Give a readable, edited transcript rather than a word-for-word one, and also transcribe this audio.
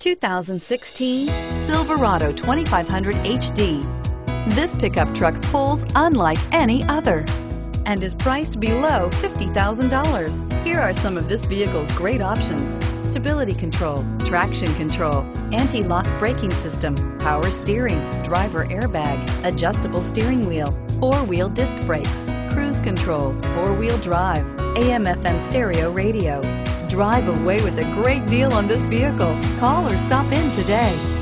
2016 Silverado 2500 HD. This pickup truck pulls unlike any other and is priced below $50,000. Here are some of this vehicle's great options: stability control, traction control, anti-lock braking system, power steering, driver airbag, adjustable steering wheel, four-wheel disc brakes, cruise control, four-wheel drive, AM/FM stereo radio. Drive away with a great deal on this vehicle. Call or stop in today.